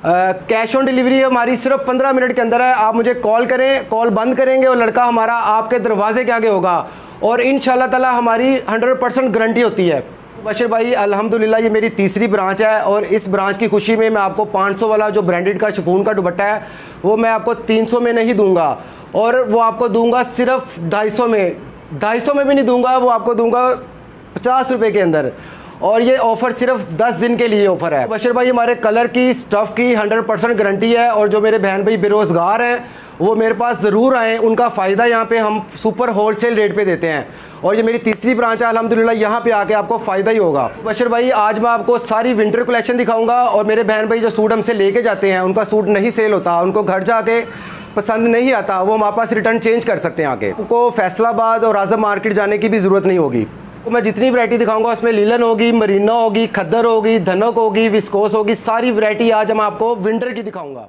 Cash on delivery हमारी सिर्फ 15 minute के अंदर है। आप मुझे कॉल करें, कॉल बंद करेंगे और लड़का हमारा आपके दरवाजे के आगे होगा और इंशाल्लाह ताला हमारी 100% गारंटी होती है। बशीर भाई अल्हम्दुलिल्लाह ये मेरी तीसरी ब्रांच है और इस ब्रांच की खुशी में मैं आपको 500 वाला जो ब्रांडेड का शिफॉन का दुपट्टा है वो मैं आपको 300 में नहीं दूंगा और वो आपको दूंगा सिर्फ 250 में। 250 में भी नहीं दूंगा, वो आपको दूंगा 50 रुपये के अंदर। और ये ऑफ़र सिर्फ 10 दिन के लिए ऑफ़र है। बशीर भाई हमारे कलर की, स्टफ़ की 100% गारंटी है और जो मेरे बहन भाई बेरोज़गार हैं वो मेरे पास ज़रूर आएँ, उनका फ़ायदा यहाँ पे हम सुपर होलसेल रेट पे देते हैं। और ये मेरी तीसरी ब्रांच है, अल्हम्दुलिल्लाह यहाँ पे आके आपको फ़ायदा ही होगा। बशीर भाई आज मैं आपको सारी विंटर कलेक्शन दिखाऊंगा और मेरे बहन भाई जो सूट हमसे लेके जाते हैं उनका सूट नहीं सेल होता, उनको घर जाके पसंद नहीं आता, वो हमारे पास रिटर्न चेंज कर सकते हैं आके। उनको फैसलाबाद और आज़म मार्केट जाने की भी ज़रूरत नहीं होगी। तो मैं जितनी वैरायटी दिखाऊंगा उसमें लीलन होगी, मरीना होगी, खद्दर होगी, धनक होगी, विस्कोस होगी, सारी वैरायटी आज हम आपको विंटर की दिखाऊंगा।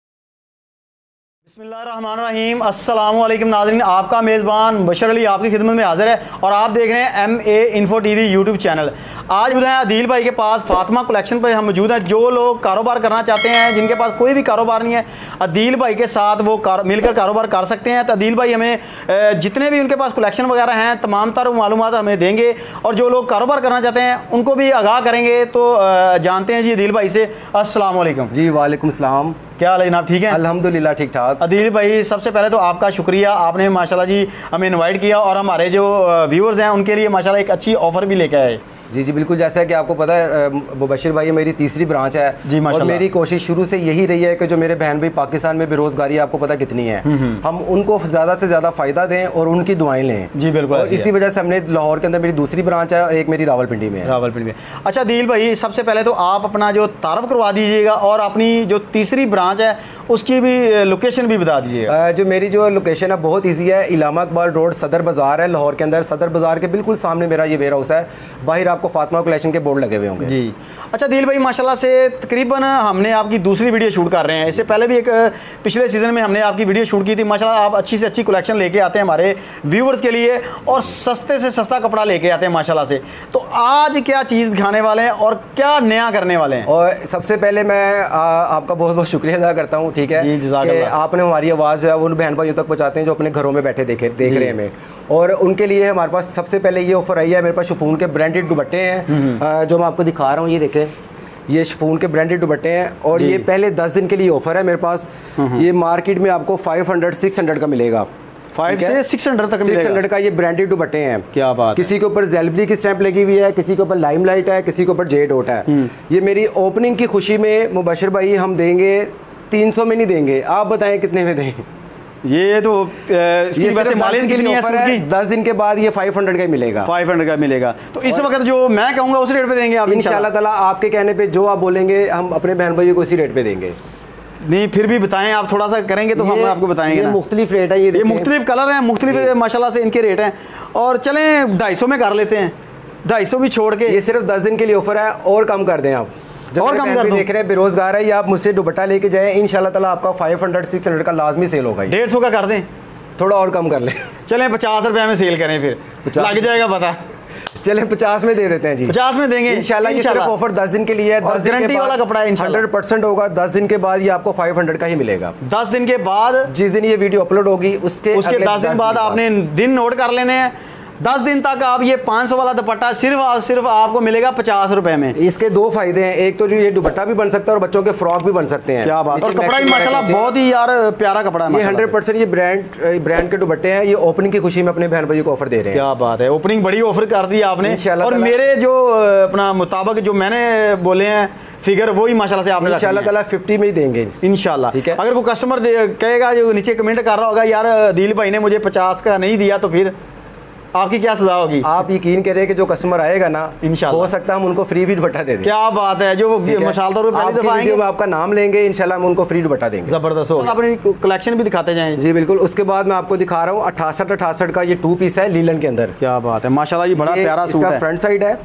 बिस्मिल्लाहिर्रहमानिर्रहीम, अस्सलाम वालेकुम नाज़रीन, आपका मेज़बान बशर अली आपकी खिदमत में हाज़िर है और आप देख रहे हैं MA info TV YouTube channel. आज बुधाएं अदील भाई के पास फातिमा कलेक्शन पर हम मौजूद हैं। जो लोग कारोबार करना चाहते हैं, जिनके पास कोई भी कारोबार नहीं है, अदील भाई के साथ वो मिलकर कारोबार कर सकते हैं। तो अदील भाई हमें जितने भी उनके पास कलेक्शन वगैरह हैं तमाम तर मालूमात हमें देंगे और जो लोग कारोबार करना चाहते हैं उनको भी आगाह करेंगे। तो जानते हैं जी अदील भाई से। अस्सलाम वालेकुम। जी वालेकुम सलाम, क्या हाल है जनाब, ठीक है? अल्हम्दुलिल्लाह ठीक ठाक। अदील भाई सबसे पहले तो आपका शुक्रिया, आपने माशाल्लाह जी हमें इनवाइट किया और हमारे जो व्यूअर्स हैं उनके लिए माशाल्लाह एक अच्छी ऑफ़र भी लेकर आए। जी जी बिल्कुल, जैसा कि आपको पता है मुबशिर भाई मेरी तीसरी ब्रांच है जी माशाल्लाह। और मेरी कोशिश शुरू से यही रही है कि जो मेरे बहन भाई पाकिस्तान में बेरोज़गारी आपको पता कितनी है, हम उनको ज़्यादा से ज़्यादा फ़ायदा दें और उनकी दुआएं लें। जी बिल्कुल, और इसी वजह से हमने लाहौर के अंदर मेरी दूसरी ब्रांच है और एक मेरी रावलपिंडी में है। रावलपिंडी में। अच्छा अदील भाई सबसे पहले तो आप अपना जो तारफ़ करवा दीजिएगा और अपनी जो तीसरी ब्रांच है उसकी भी लोकेशन भी बता दीजिएगा। जो मेरी जो लोकेशन है बहुत ईजी है, इलामा इकबाल रोड सदर बाज़ार है लाहौर के अंदर। सदर बाज़ार के बिल्कुल सामने मेरा ये वेयर हाउस है, बाहर आपको फातिमा कलेक्शन के बोर्ड लगे हुए होंगे। जी अच्छा दिल भाई माशाल्लाह से तकरीबन हमने आपकी दूसरी वीडियो शूट कर रहे हैं। इससे पहले भी एक पिछले सीज़न में हमने आपकी वीडियो शूट की थी। माशाल्लाह आप अच्छी से अच्छी कलेक्शन लेके आते हैं हमारे व्यूवर्स के लिए और सस्ते से सस्ता कपड़ा लेके आते हैं माशाल्लाह से। तो आज क्या चीज़ दिखाने वाले हैं और क्या नया करने वाले हैं? और सबसे पहले मैं आपका बहुत बहुत शुक्रिया अदा करता हूँ, ठीक है, कि आपने हमारी आवाज़ जो है वो उन बहन भाइयों तक पहुँचाते हैं जो अपने घरों में बैठे देख रहे हैं हमें। और उनके लिए हमारे पास सबसे पहले ये ऑफ़र आई है, मेरे पास शिफॉन के ब्रांडेड दुपट्टे हैं जो मैं आपको दिखा रहा हूँ। ये देखें, ये शिफॉन के ब्रांडेड दुपट्टे हैं और ये पहले 10 दिन के लिए ऑफ़र है मेरे पास। ये मार्केट में आपको 500-600 का मिलेगा, 500 से 600 तक मिलेगा। 600 का ये ब्रांडेड दुपट्टे हैं। क्या बात। किसी के ऊपर ज़ेलबरी की स्टैंप लगी हुई है, किसी के ऊपर लाइमलाइट है, किसी के ऊपर जेड ओट है। ये मेरी ओपनिंग की खुशी में मुबशिर भाई हम देंगे 300 में नहीं देंगे, आप बताएं कितने में दें? ये तो इसकी वैसे मालिन के लिए ऑफर है। 10 दिन के बाद ये 500 का ही मिलेगा, 500 का मिलेगा। तो इस वक्त जो मैं कहूँगा उस रेट पे देंगे आप इंशाल्लाह ताला। आपके कहने पे जो आप बोलेंगे हम अपने बहन भाइयों को उसी रेट पे देंगे। नहीं फिर भी बताएं, आप थोड़ा सा करेंगे तो हम आपको बताएंगे। ये मुख्तलिफ रेट है, ये मुख्तलिफ कलर हैं, मुख्तलिफ माशाल्लाह से इनके रेट हैं। और चलें 250 में कर लेते हैं, 250 भी छोड़ के। ये सिर्फ 10 दिन के लिए ऑफर है और कम कर दें आप। और कम कर दो। देख रहे हैं बेरोजगार है, या आप मुझसे दुपट्टा लेके जाएं, इंशाल्लाह ताला आपका 500-600 का लाजमी सेल होगा। 150 का कर दें, थोड़ा और कम कर लें। चलें 50 रुपये में सेल करें, फिर लग जाएगा पता। चलें 50 में दे देते हैं जी, 50 में देंगे इंशाल्लाह। ये सिर्फ ऑफर 10 दिन के लिए है, 10 गारंटी वाला कपड़ा है, 100% होगा। 10 दिन के बाद ये आपको 500 का ही मिलेगा। 10 दिन के बाद जिस दिन ये वीडियो अपलोड होगी उसके 10 दिन बाद आपने दिन नोट कर लेने हैं। 10 दिन तक आप ये 500 वाला दुपट्टा सिर्फ आपको मिलेगा 50 रुपए में। इसके 2 फायदे हैं, एक तो जो ये दुपट्टा भी बन सकता है और बच्चों के फ्रॉक भी बन सकते हैं। क्या बात। और कपड़ा भी माशाल्लाह बहुत ही यार प्यारा कपड़ा है। ये 100% ये ब्रांड के दुपट्टे हैं। ये ओपनिंग की खुशी में अपने बहन भाइयों को ऑफर दे रहे हैं। क्या बात है, ओपनिंग बड़ी ऑफर कर दी आपने। और मेरे जो अपना मुताबिक जो मैंने बोले हैं फिगर वही माशाल्लाह से आपने इंशाल्लाह ताला 50 में ही देंगे इंशाल्लाह, ठीक है। अगर कोई कस्टमर कहेगा जो नीचे कमेंट कर रहा होगा यार दिल भाई ने मुझे 50 का नहीं दिया, तो फिर आपकी क्या सजा होगी? आप यकीन करें कि जो कस्टमर आएगा ना, इंशाल्लाह हो सकता है हम उनको फ्री भी दुपट्टा दे दें। क्या बात है, जो मिसाल पहली दफा आएंगे में आपका नाम लेंगे, इंशाल्लाह हम उनको फ्री दुपट्टा देंगे। जबरदस्त हो। अपनी कलेक्शन भी दिखाते जाएं। जी बिल्कुल। उसके बाद मैं आपको दिखा रहा हूँ 68 का ये 2 पीस है लीलन के अंदर। क्या बात है माशाल्लाह, ये बड़ा प्यारा सूट है। फ्रंट साइड है,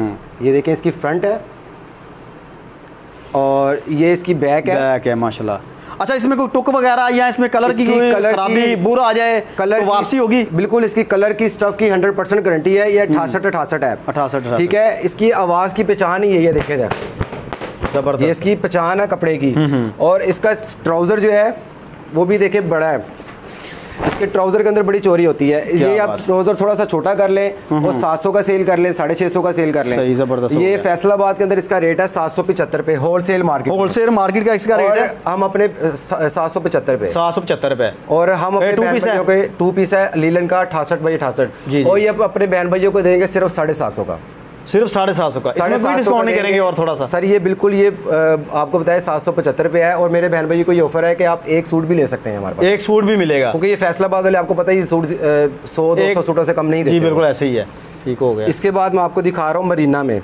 ये देखें इसकी फ्रंट है और ये इसकी बैक है माशाल्लाह। अच्छा इसमें कोई टुक वगैरह या इसमें कलर की खराबी बुरा आ जाए कलर तो वापसी होगी? बिल्कुल, इसकी कलर की स्टफ की 100% गारंटी है। ये 68 है, 68 ठीक है। इसकी आवाज़ की पहचान ही यही है, देखे जाए ज़बरदस्त। ये इसकी पहचान है कपड़े की। और इसका ट्राउज़र जो है वो भी देखिए बड़ा है। इसके ट्राउज़र के अंदर बड़ी चोरी होती है। ये आप ट्राउज़र थोड़ा सा छोटा कर लें और 700 का सेल कर लें, 650 का सेल कर लें। सही, ज़बरदस्त। ये फैसलाबाद के अंदर इसका रेट है 775 पे, होलसेल मार्केट। होलसेल मार्केट का इसका रेट है हम अपने 775 पे। 775 रुपये। और हम अपने टू पीस है, 2 पीस है लीलन का 68 बाई 68। और ये अपने बहन भाइयों को देंगे सिर्फ 750 का। सिर्फ 750 का। इसमें कोई डिस्काउंट नहीं करेंगे और थोड़ा सा? सर ये बिल्कुल, ये आपको बताया 775 पे है। और मेरे बहन भाई को ये ऑफर है कि आप एक सूट भी ले सकते हैं हमारे पास। एक सूट भी मिलेगा, क्योंकि ये फैसलाबाद वाले आपको पता ही सूट 100-200 सूटों से कम नहीं देते। जी बिल्कुल ऐसे ही है। ठीक हो गया। इसके बाद मैं आपको दिखा रहा हूँ मरीना में।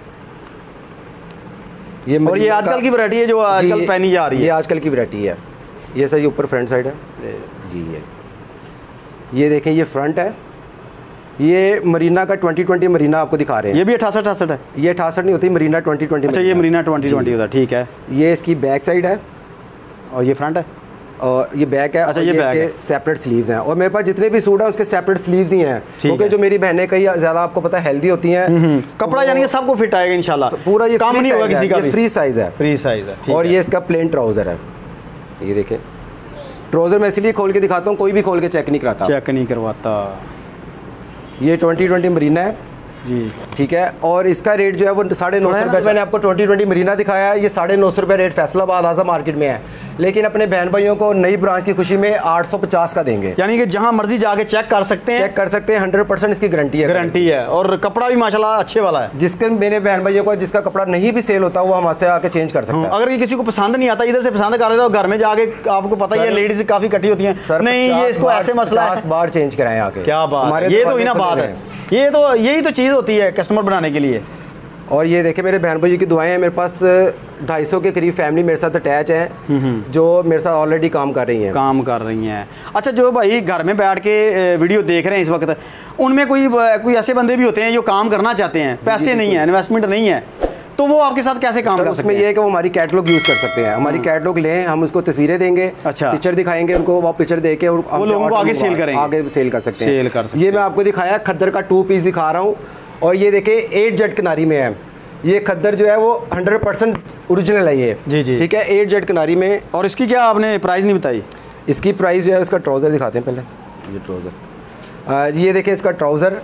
और ये आजकल की वैरायटी है जो आजकल पहनी जा रही है। ये आजकल की वैरायटी है। ये सर ये ऊपर फ्रंट साइड है जी। ये देखें, ये फ्रंट है। ये मरीना का 2020 मरीना आपको दिखा रहे हैं। ये भी 68 है। ये 68 नहीं होती, मरीना 2020। अच्छा, ये मरीना 2020 होता है। ठीक है। ये इसकी बैक साइड है और ये फ्रंट है और ये बैक है। अच्छा, ये बैक है। सेपरेट स्लीव्स हैं। और मेरे पास जितने भी सूट हैं उसके सेपरेट स्लीव्स ही हैं, क्योंकि जो मेरी बहनें कई ज़्यादा आपको पता है हेल्दी होती हैं। कपड़ा यानी कि सबको फिट आएगा इंशाल्लाह। पूरा ये काम नहीं होगा किसी का। फ्री साइज है। फ्री साइज है। और ये इसका प्लेन ट्राउज़र है। ये देखें, ट्राउज़र मैं इसलिए खोल के दिखाता हूँ, कोई भी खोल के चेक नहीं कराता। चेक नहीं करवाता। ये 2020 मरीना है जी। ठीक है। और इसका रेट जो है वो 950 रुपये। मैंने आपको 2020 मरीना दिखाया है। ये 950 रुपये रेट फैसलाबाद आज़ा मार्केट में है। लेकिन अपने बहन भाइयों को नई ब्रांच की खुशी में 850 का देंगे। यानी कि जहां मर्जी जाके चेक कर सकते हैं। 100% इसकी गारंटी है। गारंटी है। और कपड़ा भी माशाल्लाह अच्छे वाला है। जिसके मेरे बहन भाइयों को जिसका कपड़ा नहीं भी सेल होता वो हमसे आके चेंज कर सकता है। अगर ये किसी को पसंद नहीं आता, इधर से पसंद कर रहे हो, घर में जाके आपको पता ही है लेडीज काफी इकट्ठी होती हैं। नहीं, ये इसको ऐसे मसला है, 50 बार चेंज कराएं आके। क्या बात, ये तो ही ना बात है। ये तो यही तो चीज़ होती है कस्टमर बनाने के लिए। और ये देखे मेरे बहन भाई की दुआएं हैं। मेरे पास 250 के करीब फैमिली मेरे साथ अटैच है जो मेरे साथ ऑलरेडी काम कर रही हैं। अच्छा, जो भाई घर में बैठ के वीडियो देख रहे हैं इस वक्त, उनमें कोई ऐसे बंदे भी होते हैं जो काम करना चाहते हैं, पैसे नहीं है, इन्वेस्टमेंट नहीं है, तो वो आपके साथ कैसे काम कर सकते हैं? उसमें ये है कि वो हमारी कैटलॉग यूज़ कर सकते हैं। हमारी कैटलॉग लें, हम उसको तस्वीरें देंगे। अच्छा। पिक्चर दिखाएंगे उनको, वो पिक्चर दे के वो लोगों को आगे सेल करेंगे, आगे सेल कर सकते हैं। ये मैं आपको दिखाया खद्दर का 2 पीस दिखा रहा हूँ। और ये देखिए 8 जेट किनारी में है। ये खद्दर जो है वो 100% ओरिजिनल है ये। जी जी। ठीक है, 8 जेट किनारी में। और इसकी क्या आपने प्राइस नहीं बताई? इसकी प्राइस जो है, इसका ट्राउज़र दिखाते हैं पहले। ये ट्राउज़र ये देखें, इसका ट्राउज़र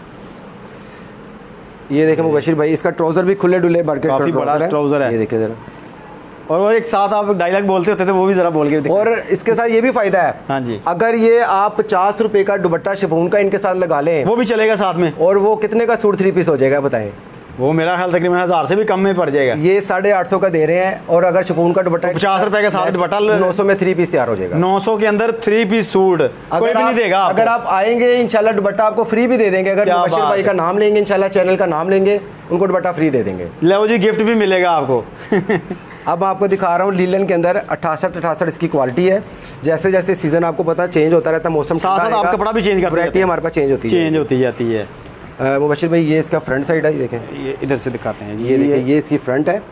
ये देखें मुबशिर भाई, इसका ट्राउज़र भी खुले डुले मार्केट काफ़ी बड़ा ट्राउज़र है। ये देखें ज़रा। और वो एक साथ आप डायलॉग बोलते होते थे, वो भी ज़रा बोल के। और इसके साथ ये भी फ़ायदा है। हाँ जी। अगर ये आप 50 रुपये का दुपट्टा शिफॉन का इनके साथ लगा लें, वो भी चलेगा साथ में। और वो कितने का सूट 3 पीस हो जाएगा बताएं? वो मेरा ख्याल तकरीबन 1000 से भी कम में पड़ जाएगा। ये 850 का दे रहे हैं। और अगर शिफॉन का दुपट्टा 50 रुपए के साथ दुपट्टा 900 में 3 पीस तैयार हो जाएगा। 900 के अंदर 3 पीस सूट कोई भी नहीं देगा। अगर आप आएंगे इंशाल्लाह दुपट्टा आपको फ्री भी दे देंगे। अगर मुबशिर भाई का नाम लेंगे, इंशाल्लाह चैनल का नाम लेंगे, उनको दुपट्टा फ्री दे देंगे। लो जी, गिफ्ट भी मिलेगा आपको। अब मैं आपको दिखा रहा हूँ लीलन के अंदर 68 इसकी क्वालिटी है। जैसे जैसे सीजन आपको पता चेंज होता रहता है, मौसम साथ साथ आप कपड़ा भी चेंज करते हैं। वैरायटी हमारे पास चेंज होती जाती है। मुबशिर भाई ये इसका फ्रंट साइड है, ये देखें। ये इधर से दिखाते हैं जी। ये देखें, ये इसकी फ्रंट है।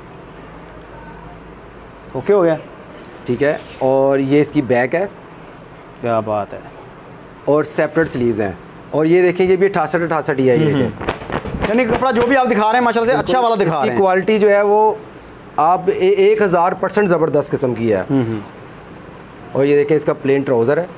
ओके हो गया। ठीक है। और ये इसकी बैक है। क्या बात है। और सेपरेट स्लीव्स हैं। और ये देखें, ये भी 68 ही है। ये देखें, यानी कपड़ा जो भी आप दिखा रहे हैं माशाल्लाह से अच्छा वाला दिखा रहे हैं। क्वालिटी जो है वो आप 1000% ज़बरदस्त किस्म की है। और ये देखें, इसका प्लेन ट्राउज़र है।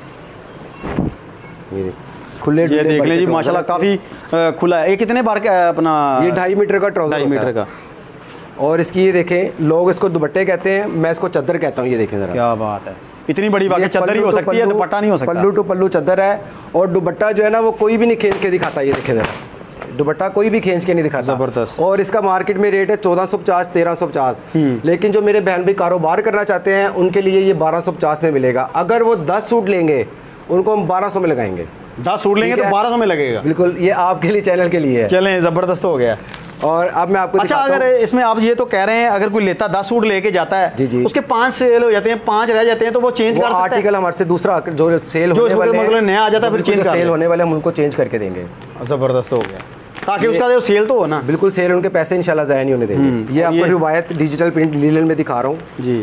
ये खुले ये देख लें जी, माशाल्लाह काफ़ी खुला है। ये कितने बार का अपना? ये 2.5 मीटर का ट्राउज़र, 2.5 मीटर का। और इसकी ये देखें, लोग इसको दुपट्टे कहते हैं, मैं इसको चद्दर कहता हूँ। ये देखें ज़रा, क्या बात है। इतनी बड़ी बात है, चद्दर ही हो सकती है, दुपट्टा नहीं हो सकता। पल्लू टू पल्लू चद्दर है। और दुपट्टा जो है ना वो कोई भी नहीं खींच के दिखाता। ये देखें ज़रा, दुपट्टा कोई भी खींच के नहीं दिखाता। ज़बरदस्त। और इसका मार्केट में रेट है 1450 1350। लेकिन जो मेरे बहन भाई कारोबार करना चाहते हैं उनके लिए ये 1250 में मिलेगा। अगर वो 10 सूट लेंगे उनको हम 1200 में लगाएंगे। 10 सूट लेंगे तो 1200 में लगेगा। बिल्कुल, ये आपके लिए, चैनल के लिए है। चलें, ज़बरदस्त हो गया। और अब मैं आपको अच्छा, अगर इसमें आप ये तो कह रहे हैं अगर कोई लेता 10 सूट लेके जाता है, जी जी, उसके 5 सेल हो जाते हैं, 5 रह जाते हैं, तो वो चेंज कर सकता है। आर्टिकल हमारे से दूसरा जो सेल होने वाले मतलब नया आ जाता है, फिर चेंज सेल होने वाले हम उनको चेंज करके देंगे। ज़बरदस्त हो गया, ताकि उसका जो सेल तो हो ना। बिल्कुल, सेल उनके पैसे इंशाल्लाह ज़ाया नहीं होने देंगे। ये आपको रिवायत डिजिटल प्रिंट लीलन में दिखा रहा हूँ जी।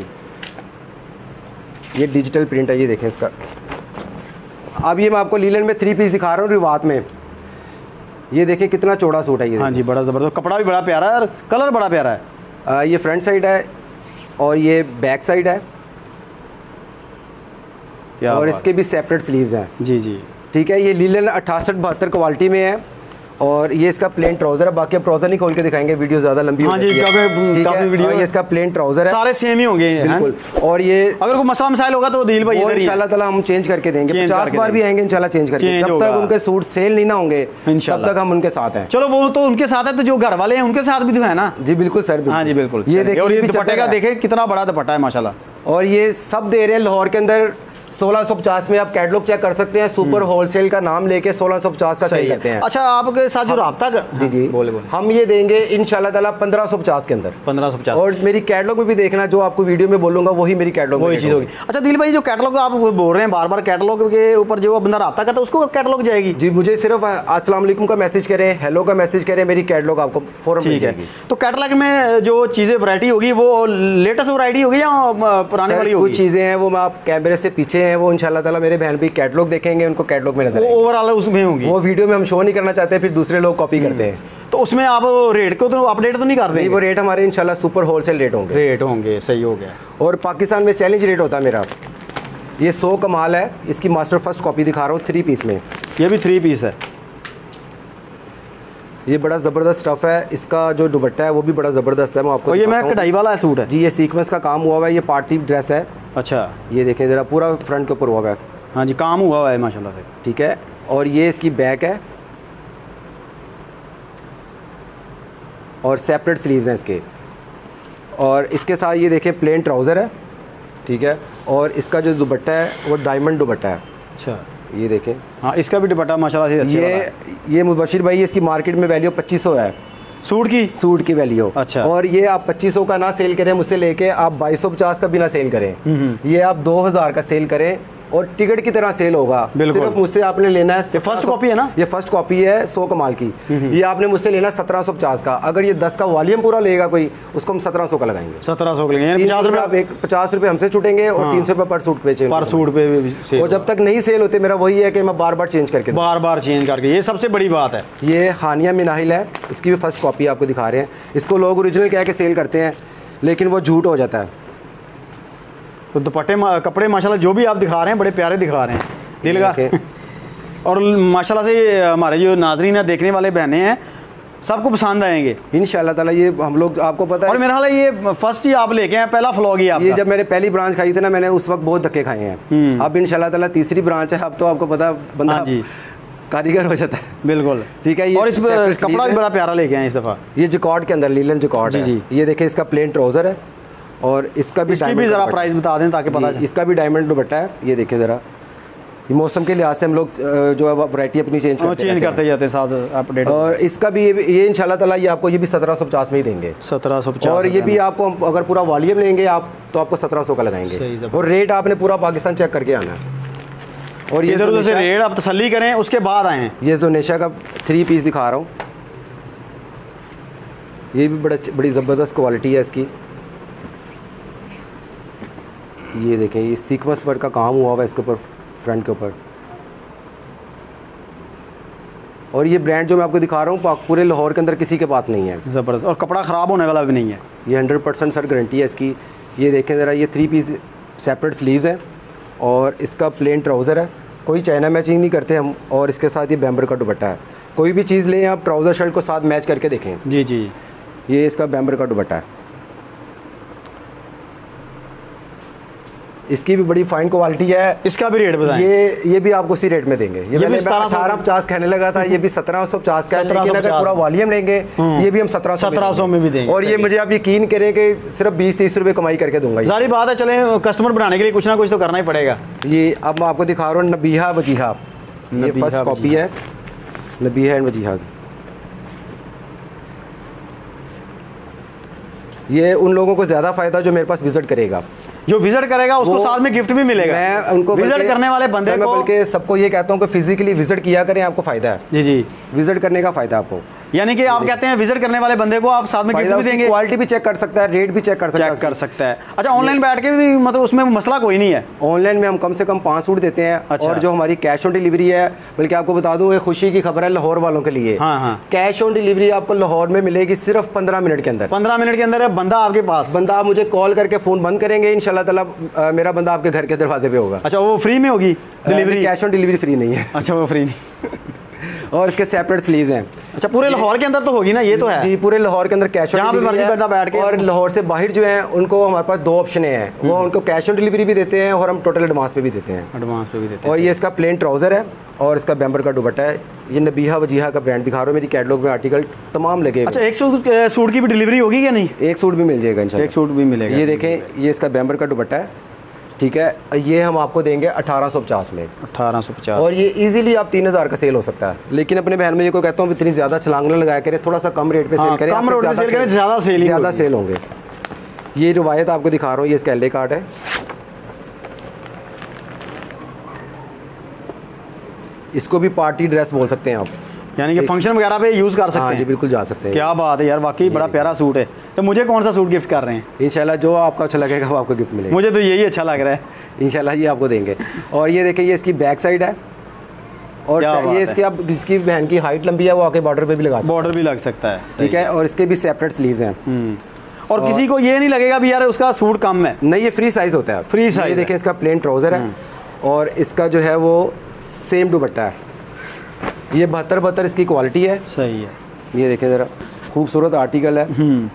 ये डिजिटल प्रिंट है, ये देखें इसका। अब ये मैं आपको लीलन में 3 पीस दिखा रहा हूँ रिवात में। ये देखें कितना चौड़ा सूट है ये। हाँ जी, बड़ा ज़बरदस्त, कपड़ा भी बड़ा प्यारा है और कलर बड़ा प्यारा है। ये फ्रंट साइड है और ये बैक साइड है और इसके भी सेपरेट स्लीव्स हैं। जी जी ठीक है। ये लीलन 68-72 क्वालिटी में है और ये इसका प्लेन ट्राउजर है। बाकी अब ट्राउजर नहीं खोल के दिखाएंगे, वीडियो ज़्यादा लंबी हो जाती है। काफ़ी वीडियो। ये इसका प्लेन ट्राउजर है, सारे सेम ही होंगे बिल्कुल। और ये अगर कोई मसला मसाइल होगा तो दिल भाई इंशाल्लाह ताला हम चेंज करके देंगे, 50 बार भी आएंगे इंशाल्लाह चेंज करके। जब तक उनके सूट सेल नहीं ना होंगे तब तक हम उनके साथ हैं। चलो वो तो उनके साथ है, तो जो घर वाले हैं उनके साथ भी तो है ना। जी बिल्कुल सर। हाँ जी बिल्कुल। ये देखिए, और ये दुपट्टे का देखें कितना बड़ा दुपट्टा है माशाल्लाह। और ये सब दे रहे हैं लाहौर के अंदर 1650 में। आप कैटलॉग चेक कर सकते हैं, सुपर होलसेल का नाम लेके 1650 का सेल करते हैं। अच्छा, आपके साथ जो राब्ता जी जी बोले हम ये देंगे इंशाल्लाह ताला 1550 के अंदर। 1550। और मेरी कैटलॉग में भी देखना, जो आपको वीडियो में बोलूंगा वही मेरी कैटलॉग वही चीज़ होगी। अच्छा दिल भाई, जो कैटलॉग आप बोल रहे हैं बार बार, कैटलॉग के ऊपर जो बंदा राब्ता करता है उसको कैटलॉग जाएगी? जी, मुझे सिर्फ अस्सलाम वालेकुम का मैसेज करें, हेलो का मैसेज करें, मेरी कैटलॉग आपको फौरन मिल जाएगी। तो कैटलॉग में जो चीज़ें वैरायटी होगी वो लेटेस्ट वैरायटी होगी या पुराने वाली होगी? कुछ चीज़ें हैं वो मैं आप कैमरे से पीछे हैं, वो इंशाल्लाह ताला मेरे बहन भी कैटलॉग देखेंगे, उनको कैटलॉग में नजर आएगी। ओवरऑल उसमें होंगी, वो वीडियो में हम शो नहीं करना चाहते, फिर दूसरे लोग कॉपी करते हैं। तो उसमें आप रेट को तो अपडेट तो नहीं कर देंगे? वो रेट हमारे इंशाल्लाह सुपर होलसेल रेट होंगे। सही हो गया। और पाकिस्तान में चैलेंज रेट होता है मेरा। ये 100 कमाल है, इसकी मास्टर फर्स्ट कॉपी दिखा रहा हूँ 3 पीस में। ये भी 3 पीस है। ये बड़ा ज़बरदस्त स्टफ़ है, इसका जो दुपट्टा है वो भी बड़ा ज़बरदस्त है। मैं आपको ये मेरा कढ़ाई वाला सूट है जी, ये सीक्वेंस का काम हुआ हुआ है, ये पार्टी ड्रेस है। अच्छा, ये देखें ज़रा, पूरा फ्रंट के ऊपर हुआ है। हाँ जी, काम हुआ है माशाल्लाह से। ठीक है। और ये इसकी बैक है और सेपरेट स्लीव्स हैं इसके। और इसके साथ ये देखें प्लेन ट्राउज़र है। ठीक है। और इसका जो दुपट्टा है वो डायमंड दुपट्टा है। अच्छा, ये देखें। हाँ, इसका भी दुपट्टा माशाल्लाह से अच्छा। ये मुबशिर भाई, इसकी मार्केट में वैल्यू 2500 है सूट की वैल्यू। अच्छा। और ये आप 2500 का ना सेल करें मुझसे लेके, आप 2250 का भी ना सेल करें, ये आप 2000 का सेल करें और टिकट की तरह सेल होगा। सिर्फ मुझसे आपने लेना है, ये फर्स्ट कॉपी है ना, ये फर्स्ट कॉपी है 100 कमाल की। ये आपने मुझसे लेना 1750 का। अगर ये 10 का वॉल्यूम पूरा लेगा कोई, उसको हम 1700 का लगाएंगे। 1700 का लगेंगे, 50 रुपये हमसे छूटेंगे और 300 रुपये पर सूट पे। और जब तक नहीं सेल होते, मेरा वही है कि मैं बार बार चेंज करके ये सबसे बड़ी बात है। ये हानिया मिनाहिल है, इसकी भी फर्स्ट कॉपी आपको दिखा रहे हैं। इसको लोग ओरिजिनल कह के सेल करते हैं, लेकिन वो झूठ हो जाता है। तो दुपट्टे कपड़े माशाल्लाह जो भी आप दिखा रहे हैं बड़े प्यारे दिखा रहे हैं, दिल का। और माशाल्लाह से हमारे जो नाज़रीन है, देखने वाले बहनें हैं, सबको पसंद आएंगे इंशाल्लाह ताला। ये हम लोग, आपको पता है, और मेरा ख्याल है ये फर्स्ट ही आप लेके आए, पहला फ्लॉग ही आपका। ये जब मैंने पहली ब्रांच खाई थी ना, मैंने उस वक्त बहुत धक्के खाए हैं। अब इंशाल्लाह ताला तीसरी ब्रांच है, अब तो आपको पता बंदा कारीगर हो जाता है। बिल्कुल, ठीक है। और इस कपड़ा भी बड़ा प्यारा लेके आए इस दफ़ा। ये जकॉर्ड के अंदर लीलन जकॉर्ड है। ये देखें, इसका प्लेन ट्राउज़र है और इसका भी ज़रा प्राइस बता दें ताकि पता। इसका भी डायमंड दुपट्टा है। ये देखें ज़रा, ये मौसम के लिहाज से हम लोग जो है वैरायटी अपनी चेंज करते जाते हैं साथ अपडेट। और इसका भी ये इंशाल्लाह ताला ये आपको ये भी 1750 में ही देंगे। 1750। और ये भी आपको अगर पूरा वॉल्यूम लेंगे आप, तो आपको 1700 का लगाएंगे। और रेट आपने पूरा पाकिस्तान चेक करके आना है। और ये इधर उधर से रेट आप तसल्ली करें, उसके बाद आएँ। ये जोनेशा का 3 पीस दिखा रहा हूँ, ये भी बड़ी ज़बरदस्त क्वालिटी है इसकी। ये देखें, ये सीक्वेंस वर्क का काम हुआ हुआ है इसके ऊपर, फ्रंट के ऊपर। और ये ब्रांड जो मैं आपको दिखा रहा हूँ पूरे लाहौर के अंदर किसी के पास नहीं है। ज़बरदस्त, और कपड़ा ख़राब होने वाला भी नहीं है। ये 100% सर गारंटी है इसकी। ये देखें ज़रा, ये 3 पीस सेपरेट स्लीव्स हैं और इसका प्लेन ट्राउज़र है, कोई चाइना मैचिंग नहीं करते हम। और इसके साथ ये बैम्बर का दुपट्टा है। कोई भी चीज़ लें आप, ट्राउज़र शर्ट को साथ मैच करके देखें। जी जी, ये इसका बैम्बर का दुपट्टा है। इसकी भी बड़ी फाइन क्वालिटी है। इसका भी रेट बताएं। ये भी आपको उसी रेट में देंगे। ये मैंने 1850 कहने लगा था, ये भी 1750 का है, लेकिन अगर पूरा वॉल्यूम लेंगे ये भी हम 1700 में भी देंगे। और ये मुझे आप यकीन करें कि सिर्फ 20-30 रुपये कमाई करके दूंगा। सारी बात है, चलें कस्टमर बनाने के लिए कुछ ना कुछ तो करना ही पड़ेगा। ये अब मैं आपको दिखा रहा हूँ नबीहा वजीहा, ये फर्स्ट कॉपी है नबीहा एंड वजीहा। ये उन लोगों को ज़्यादा फ़ायदा जो मेरे पास विज़िट करेगा। जो विजिट करेगा उसको साथ में गिफ्ट भी मिलेगा। मैं उनको विजिट करने वाले बंदे को, बल्कि सबको ये कहता हूँ कि फिजिकली विजिट किया करें, आपको फ़ायदा है। जी जी, विजिट करने का फ़ायदा आपको। यानी कि आप कहते हैं विजिट करने वाले बंदे को आप साथ में गिफ्ट भी देंगे, क्वालिटी भी चेक कर सकता है, रेट भी चेक कर सकता है। अच्छा, ऑनलाइन बैठ के भी मतलब उसमें मसला कोई नहीं है? ऑनलाइन में हम कम से कम 5 सूट देते हैं। अच्छा। और जो हमारी कैश ऑन डिलीवरी है, बल्कि आपको बता दूं, ये खुशी की खबर है लाहौर वालों के लिए। हाँ। कैश ऑन डिलीवरी आपको लाहौर में मिलेगी सिर्फ 15 मिनट के अंदर। 15 मिनट के अंदर बंदा आपके पास, बंदा आप मुझे कॉल करके फ़ोन बंद करेंगे, इंशाल्लाह ताला मेरा बंदा आपके घर के दरवाजे पे होगा। अच्छा, वो फ्री में होगी delivery? Cash on delivery free नहीं है। अच्छा, वो फ्री नहीं। और इसके सेपरेट स्लीव्स हैं। अच्छा, पूरे लाहौर के अंदर तो होगी ना? ये तो है जी, पूरे लाहौर के अंदर कैश ऑन डिलीवरी है। बैठ के और लाहौर से बाहर जो है उनको हमारे पास 2 ऑप्शन हैं, वो उनको कैश ऑन डिलीवरी भी देते हैं और हम टोटल एडवांस पे भी देते हैं। एडवांस पे भी देते हैं। और ये इसका प्लेन ट्राउज़र है और इसका बैम्बर का दुपट्टा है। ये नबीहा वजीहा का ब्रांड दिखा रहा हूँ, मेरी कैटलॉग में आर्टिकल तमाम लगे। अच्छा, एक सूट की भी डिलीवरी होगी क्या? नहीं, एक सूट भी मिल जाएगा इंशाल्लाह। एक सूट भी मिलेगा। ये देखें, ये इसका बैम्बर का दुपट्टा है, ठीक है। ये हम आपको देंगे 1850 में। 1850। और ये इजीली आप 3000 का सेल हो सकता है। लेकिन अपने बहन में को कहता हूँ इतनी ज़्यादा छलांग ना लगाया करें, थोड़ा सा कम रेट पे सेल करें। कम रेट पे सेल करें, ज़्यादा सेल होंगे। ये रिवायत आपको दिखा रहा हूँ, ये इसका एल कार्ड है। इसको भी पार्टी ड्रेस बोल सकते हैं आप, यानी कि फंक्शन वगैरह पे यूज़ कर सकते हैं। जी बिल्कुल जा सकते हैं। क्या बात है यार, वाकई बड़ा प्यारा सूट है। तो मुझे कौन सा सूट गिफ्ट कर रहे हैं? इंशाल्लाह जो आपको अच्छा लगेगा वो आपको गिफ्ट मिलेगा। मुझे तो यही अच्छा लग रहा है। इंशाल्लाह ये आपको देंगे। और ये देखिए, ये इसकी बैक साइड है। और ये इसकी आप जिसकी बहन की हाइट लंबी है वो आके बॉर्डर पे भी लगा सकते हैं। बॉर्डर भी लग सकता है, ठीक है। और इसके भी सेपरेट स्लीव्स हैं। और किसी को ये नहीं लगेगा भी यार उसका सूट कम है? नहीं, ये फ्री साइज होता है। Free size. ये देखिए, इसका प्लेन ट्राउज़र है और इसका जो है वो सेम दुपट्टा है। ये 72 इसकी क्वालिटी है। सही है। ये देखें ज़रा, खूबसूरत आर्टिकल है।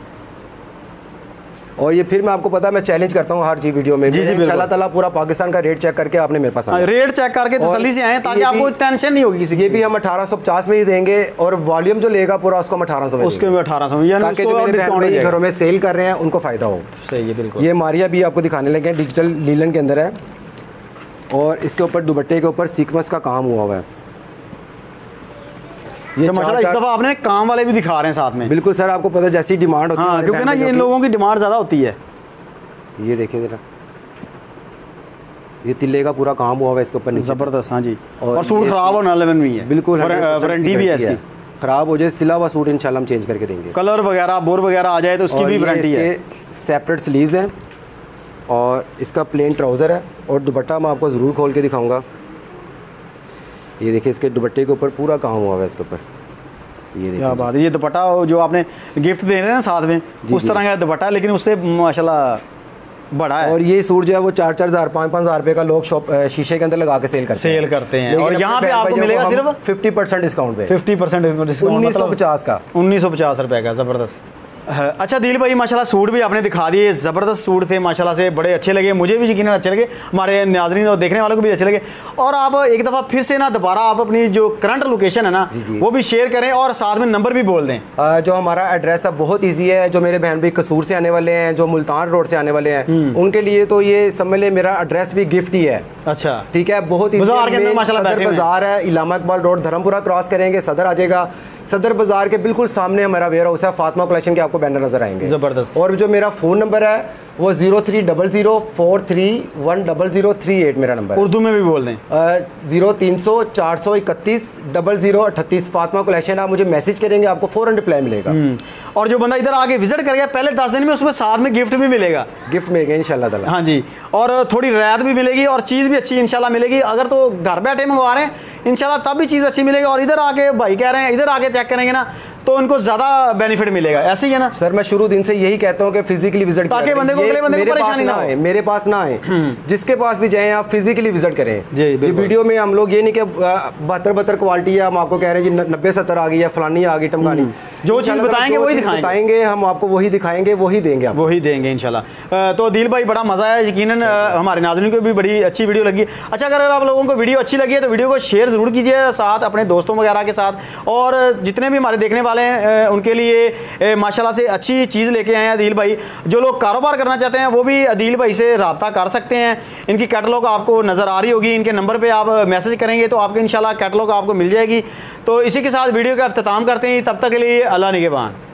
और ये फिर मैं आपको पता है, मैं चैलेंज करता हूँ हर चीज़ वीडियो में। इंशाल्लाह ताला पूरा पाकिस्तान का रेट चेक करके आपने मेरे पास आना। रेट चेक करके तसल्ली से आए ताकि आपको टेंशन नहीं होगी किसी की। ये भी हम 1850 में ही देंगे और वॉल्यूम जो लेगा पूरा उसको हम 1800 में, उसके में 1800 में, यानी ताकि जो मेरे घरों में सेल कर रहे हैं उनको फ़ायदा हो। सही है, बिल्कुल। ये मारिया भी आपको दिखाने लगे हैं, डिजिटल लीलन के अंदर है। और इसके ऊपर दुपट्टे के ऊपर सीक्वेंस का काम हुआ है। ये माशाल्लाह इस दफ़ा आपने काम वाले भी दिखा रहे हैं साथ में। बिल्कुल सर, आपको पता है जैसी डिमांड होती है। हाँ, क्योंकि ना ये इन लोगों की डिमांड ज़्यादा होती है। ये देखिए ज़रा, ये तिल्ले का पूरा काम हुआ है इसके ऊपर। ज़बरदस्त। हाँ जी। और सूट ख़राब होने वाला नहीं है, बिल्कुल। वारंटी भी है इसकी। ख़राब हो जाए सिला हुआ सूट इंशाल्लाह हम चेंज करके देंगे। कलर वगैरह बोर वगैरह आ जाए तो उसकी भी वारंटी है। सेपरेट स्लीव्स हैं और इसका प्लेन ट्राउज़र है। और दुपट्टा मैं आपको ज़रूर खोल के दिखाऊँगा। ये देखिए, इसके दुपट्टे के ऊपर पूरा काम हुआ है इसके ऊपर। ये देखिए, क्या बात है। ये दुपट्टा जो आपने गिफ्ट दे रहे हैं ना साथ में, उस तरह का दुपट्टा, लेकिन उससे माशाल्लाह बड़ा है। और ये सूट जो है वो 4-4 हज़ार 5-5 हज़ार रुपये का लोग शॉप शीशे के अंदर लगा के सेल करते हैं। और यहाँ पे आपको मिलेगा सिर्फ 50% डिस्काउंट पे। 50% डिस्काउंट, 1950 का, 1950 रुपये का। ज़बरदस्त। अच्छा दिल भाई, माशाल्लाह सूट भी आपने दिखा दिए, ज़बरदस्त सूट थे माशाल्लाह से, बड़े अच्छे लगे, मुझे भी यकीनन अच्छे लगे, हमारे नाज़रीन और देखने वालों को भी अच्छे लगे। और आप एक दफ़ा फिर से ना दोबारा आप अपनी जो करंट लोकेशन है ना वो भी शेयर करें और साथ में नंबर भी बोल दें। जो हमारा एड्रेस है बहुत ईजी है। जो मेरे बहन भाई कसूर से आने वाले हैं, जो मुल्तान रोड से आने वाले हैं, उनके लिए तो ये समझ लें मेरा एड्रेस भी गिफ्ट ही है। अच्छा, ठीक है। बहुत बाजार है, इलामा इकबाल रोड, धर्मपुरा क्रॉस करेंगे सदर आ जाएगा। सदर बाजार के बिल्कुल सामने हमारा वेयर हाउस है। फातिमा कलेक्शन के आपको बैनर नजर आएंगे। जबरदस्त। और जो मेरा फ़ोन नंबर है वो 0300431038 मेरा नंबर है। उर्दू में भी बोल दें। 0300 431 0038 फातिमा कलेक्शन। आप मुझे मैसेज करेंगे, आपको फ़ौरन रिप्लाई मिलेगा। और जो बंदा इधर आके विजिट करेगा पहले 10 दिन में, उसमें साथ में गिफ्ट भी मिलेगा। गिफ्ट मिलेगा इंशाल्लाह ताला। हाँ जी। और थोड़ी रियायत भी मिलेगी और चीज़ भी अच्छी इंशाल्लाह मिलेगी। अगर तो घर बैठे मंगवा रहे हैं इंशाल्लाह तब भी चीज़ अच्छी मिलेगी। और इधर आके भाई कह रहे हैं इधर आके चेक करेंगे ना तो उनको ज़्यादा बेनिफिट मिलेगा। ऐसे ही है ना सर? मैं शुरू दिन से यही कहता हूँ कि फिजिकली विजिट, ताकि बंदे को परेशानी ना आए, मेरे पास ना आए, जिसके पास भी जाएं आप फिजिकली विजिट करें। ये वीडियो में हम लोग ये नहीं कि 72 क्वालिटी है, हम आपको कह रहे हैं जी 90-70 आ गई है, फलानी आ गई, टमकानी। जो चीज़ बताएंगे वही दिखाएंगे, हम आपको वही दिखाएंगे, वही देंगे, वही देंगे इंशाल्लाह। तो दिल भाई बड़ा मज़ा आया, यकीनन हमारे नाज़रीन को भी बड़ी अच्छी वीडियो लगी। अच्छा, अगर आप लोगों को वीडियो अच्छी लगी है तो वीडियो को शेयर ज़रूर कीजिए साथ अपने दोस्तों वगैरह के साथ। और जितने भी हमारे देखने वाले हैं उनके लिए माशाल्लाह से अच्छी चीज़ लेके आए हैं अदील भाई। जो लोग कारोबार करना चाहते हैं वो भी अदील भाई से रब्ता कर सकते हैं। इनकी कैटलॉग आपको नज़र आ रही होगी, इनके नंबर पे आप मैसेज करेंगे तो आपको इंशाल्लाह कैटलॉग आपको मिल जाएगी। तो इसी के साथ वीडियो का अख्ताम करते हैं। तब तक के लिए अल्लाह निगहबान।